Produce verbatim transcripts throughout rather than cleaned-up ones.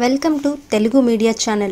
Welcome to Telugu media channel.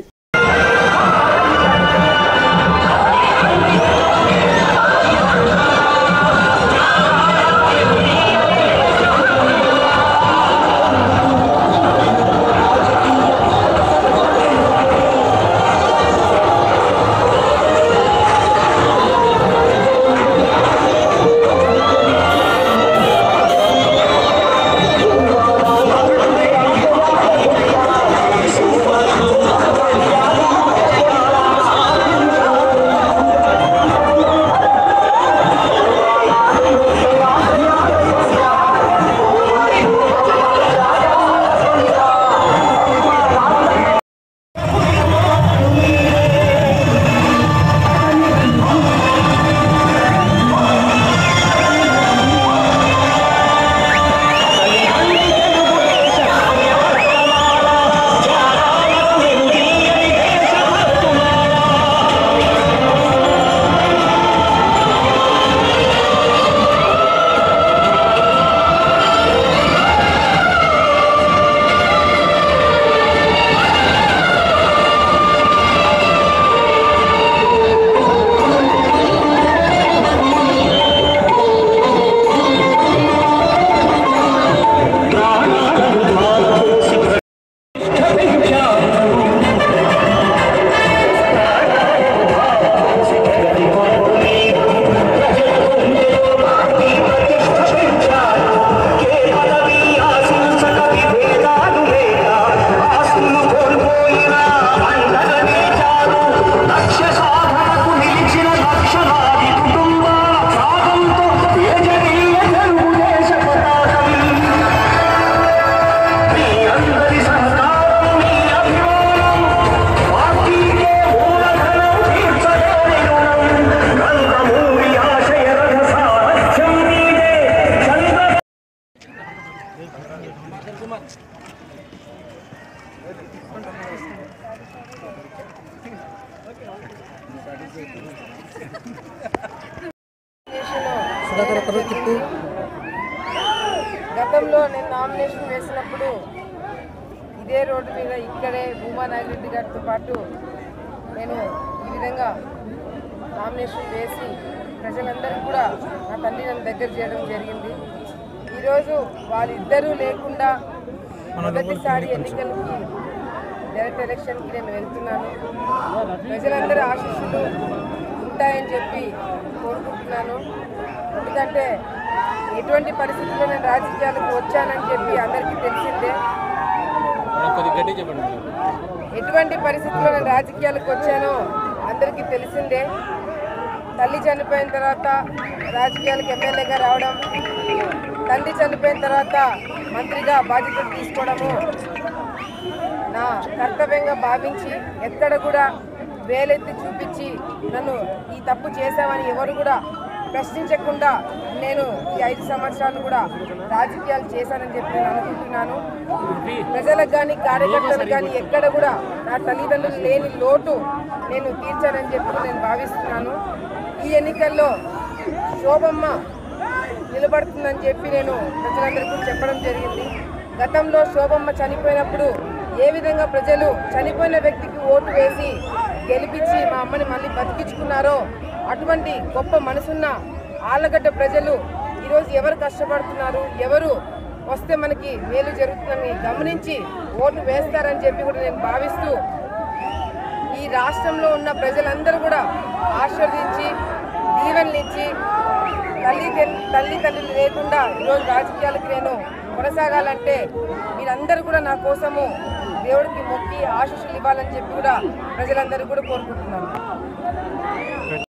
గతంలో నేను nomination వేసినప్పుడు ఇదే రోడ్డు మీద ఇక్కడే భూమా నాగిరెడ్డి గారితో పాటు నేను ఈ విధంగా నామినేషన్ వేసి ప్రజలందరికీ కూడా నా తల్లి నన్ను దగ్గర చేయడం జరిగింది. ఈరోజు వాళ్ళిద్దరూ లేకుండా మొదటిసారి ఎన్నికలకి డైరెక్ట్ ఎలక్షన్కి నేను వెళ్తున్నాను. ప్రజలందరూ ఆశీస్సులు ఉంటాయని చెప్పి కోరుకుంటున్నాను. ఎందుకంటే ఎటువంటి పరిస్థితుల్లో నేను రాజకీయాలకు వచ్చానని చెప్పి అందరికీ తెలిసిందే. ఎటువంటి పరిస్థితుల్లో నేను రాజకీయాలకు వచ్చానో అందరికీ తెలిసిందే. తల్లి చనిపోయిన తర్వాత రాజకీయాలకు ఎమ్మెల్యేగా రావడం, తండ్రి చనిపోయిన తర్వాత మంత్రిగా బాధ్యతలు తీసుకోవడము నా కర్తవ్యంగా భావించి ఎక్కడ కూడా వేలెత్తి చూపించి నన్ను ఈ తప్పు చేశామని ఎవరు కూడా ప్రశ్నించకుండా నేను ఈ ఐదు సంవత్సరాలు కూడా రాజకీయాలు చేశానని చెప్పి నేను అనుకుంటున్నాను. ప్రజలకు కానీ కార్యకర్తలకు కానీ ఎక్కడ కూడా నా తల్లిదండ్రులు లేని లోటు నేను తీర్చానని చెప్పి నేను భావిస్తున్నాను. ఈ ఎన్నికల్లో శోభమ్మ నిలబడుతుందని చెప్పి నేను ప్రజలందరికీ చెప్పడం జరిగింది. గతంలో శోభమ్మ చనిపోయినప్పుడు ఏ విధంగా ప్రజలు చనిపోయిన వ్యక్తికి ఓటు వేసి గెలిపించి మా అమ్మని మళ్ళీ బతికించుకున్నారో అటువంటి గొప్ప మనసున్న ఆళ్ళగడ్డ ప్రజలు ఈరోజు ఎవరు కష్టపడుతున్నారు, ఎవరు వస్తే మనకి మేలు జరుగుతుందని గమనించి ఓటు వేస్తారని చెప్పి కూడా నేను భావిస్తూ ఈ రాష్ట్రంలో ఉన్న ప్రజలందరూ కూడా ఆశీర్వదించి దీవెనలు ఇచ్చి తల్లి తల్లి తండ్రులు లేకుండా ఈరోజు రాజకీయాలకు నేను కొనసాగాలంటే మీరందరూ కూడా నా కోసము దేవుడికి మొక్కి ఆశీస్సులు ఇవ్వాలని చెప్పి కూడా ప్రజలందరూ కూడా కోరుకుంటున్నాను.